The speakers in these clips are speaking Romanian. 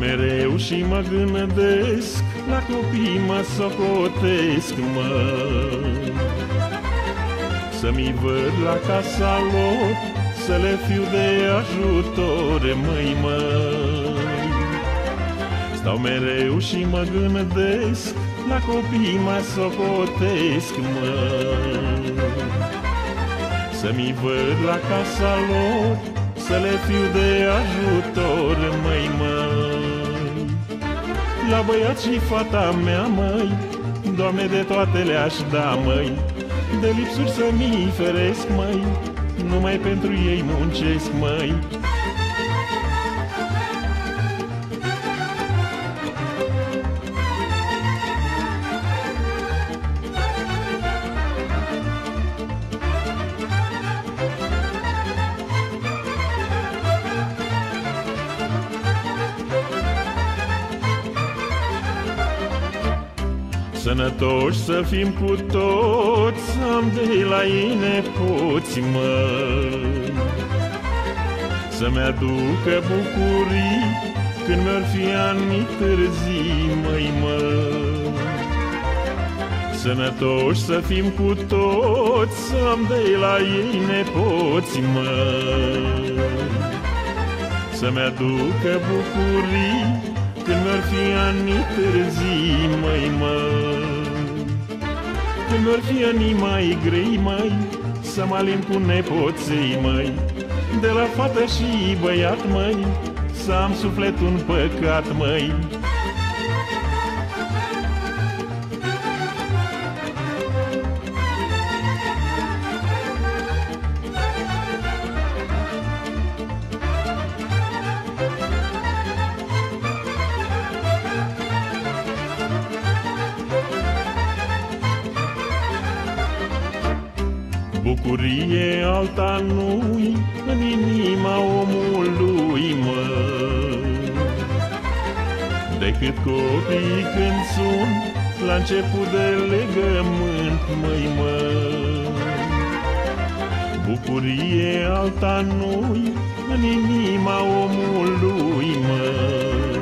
mereu și mă gândesc, la copii mă socotesc, măi. Să-mi văd la casa lor, să le fiu de ajutor, măi, măi. Stau mereu și mă gândesc, la copii mă socotesc, măi. Să-mi văd la casa lor, să le fiu de ajutor, măi, măi. La băiat și fata mea, măi, Doamne, de toate le-aș da, măi. De lipsuri să mi feresc, măi, numai pentru ei muncesc, măi. Sănătoși să fim cu toți, să am de la ei nepoți, măi. Să-mi aducă bucurii când mi-or fi ani târzii, măi, măi. Sănătoși să fim cu toți, să am de la ei nepoți, măi. Să-mi aducă bucurii când mi-or fi ani târzii, măi, măi. Când mi-or fi ani mai grei, măi, să mă alin cu nepoței, măi. De la fată și băiat, măi, să am suflet un păcat, măi. Bucurie alta nu-i în inima omului, măi, decât copiii când sunt la început de legământ, măi, măi. Bucurie alta nu-i în inima omului, măi,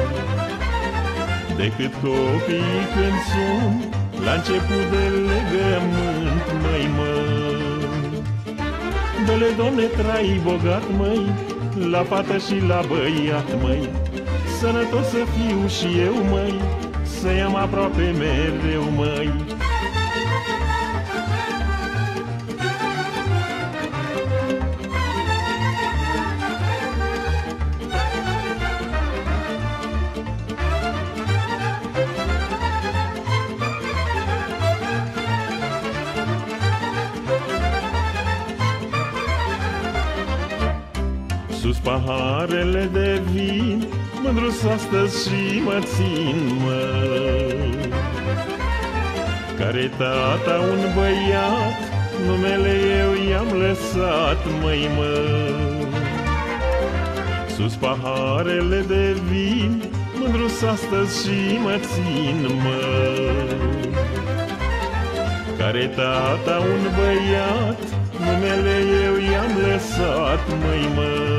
decât copiii când sunt la început de legământ, măi, măi. Dă-le, Doamne, trai bogat, măi, la fată și la băiat, măi. Sănătos să fiu și eu, măi, să-i am aproape mereu, măi. Sus paharele de vin, mândru-s astăzi și mă țin, măi. Care tata un băiat, numele eu i-am lăsat, măi, măi. Sus paharele de vin, mândru-s astăzi și mă țin, măi. Care tata un băiat, numele eu i-am lăsat, măi, măi.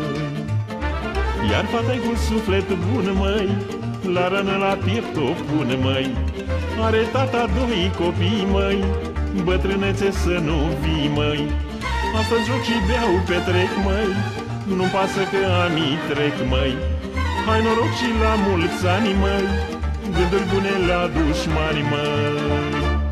Iar fata-i cu suflet bun, măi, la rană la piept o pun, măi. Are tata doi copii, măi, bătrânețe să nu vii, măi. Astăzi joc și beau, petrec, măi, nu-mi pasă că anii trec, măi. Hai noroc și la mulți ani, măi, gânduri bune la dușmani, măi.